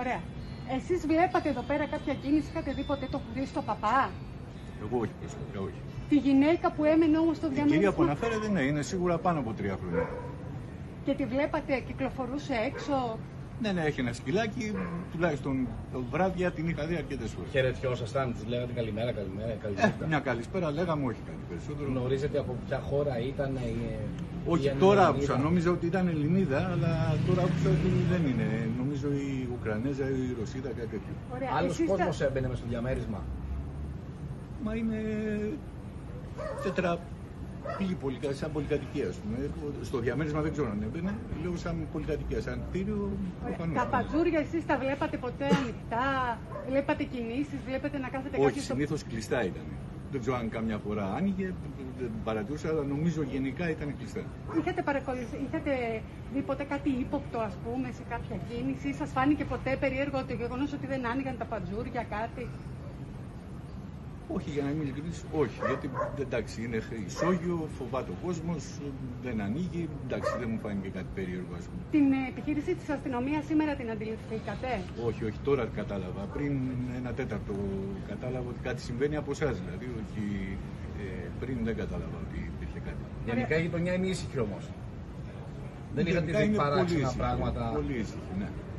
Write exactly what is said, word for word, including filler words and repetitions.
Ωραία. Εσείς βλέπατε εδώ πέρα κάποια κίνηση, είχατε δει ποτέ το Χρήστο Παπά? Εγώ όχι προσωπικά, όχι. Τη γυναίκα που έμενε όμως στο διαμέρισμα. Η κυρία που αναφέρεται, ναι, είναι σίγουρα πάνω από τρία χρόνια. Και τη βλέπατε, κυκλοφορούσε έξω? Ναι, ναι, έχει ένα σκυλάκι, τουλάχιστον βράδια την είχα δει αρκετές φορές. Χαιρετιόσασταν, της λέγατε καλημέρα, καλημέρα, καλημέρα. Ε, μια καλησπέρα λέγαμε, όχι κάτι περισσότερο. Γνωρίζετε από ποια χώρα ήταν η. Όχι, η τώρα άκουσα, νόμιζα ότι ήταν Ελληνίδα, αλλά τώρα άκουσα ότι δεν είναι. Νομίζω η Ουκρανέζα ή η Ρωσίδα, κάτι τέτοιο. Άλλος κόσμος θα... έμπαινε μες στο διαμέρισμα. Μα είναι τετρα... πήγε πολυκα... σαν πολυκατοικία, ας πούμε. Στο διαμέρισμα δεν ξέρω αν έμπαινε, λέω σαν πολυκατοικία, σαν κτίριο. Τα πατζούρια εσείς τα βλέπατε ποτέ ανοιχτά, βλέπατε κινήσεις, βλέπετε να κάθεται κάποιος? Όχι, συνήθως στο... κλειστά ήταν. Δεν ξέρω αν κάμια φορά άνοιγε, δεν παρατηρούσα, αλλά νομίζω γενικά ήταν κλειστά. Είχατε παρακολουθήσει, είχατε δει ποτέ κάτι ύποπτο, ας πούμε, σε κάποια κίνηση? Σας φάνηκε ποτέ περίεργο το γεγονός ότι δεν άνοιγαν τα πατζούρια, κάτι? Όχι, για να είμαι ειλικρινής, όχι. Γιατί εντάξει, είναι ισόγειο, φοβάται ο κόσμος, δεν ανοίγει. Εντάξει, δεν μου φάνηκε κάτι περίεργο, ας πούμε. Την επιχείρηση της αστυνομίας σήμερα την αντιληφθήκατε? Όχι, όχι, τώρα κατάλαβα. Πριν ένα τέταρτο κατάλαβα ότι κάτι συμβαίνει από εσάς, δηλαδή. Όχι, ε, πριν δεν κατάλαβα ότι υπήρχε κάτι. Γενικά η γειτονιά είναι ήσυχη όμως. Δεν είχατε δει παράξενα πράγματα. Πολύ ήσυχη, ναι.